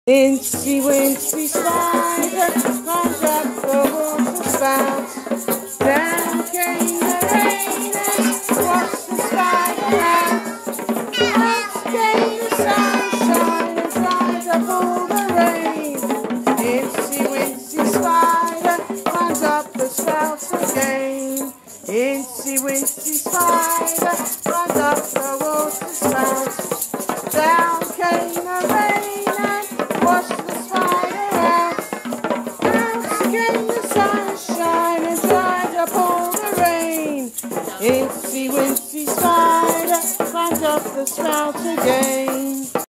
Incy Wincy Spider climbed up the water spout. Down came the rain and washed the spider out. Out came the sunshine and dried up all the rain. Incy Wincy Spider climbed up the spout again. Incy Wincy Spider climbed up the water spout. Down came the rain and washed the spider out. Out came the sunshine and dried up all the rain. Incy Wincy Spider climbed up the spout again.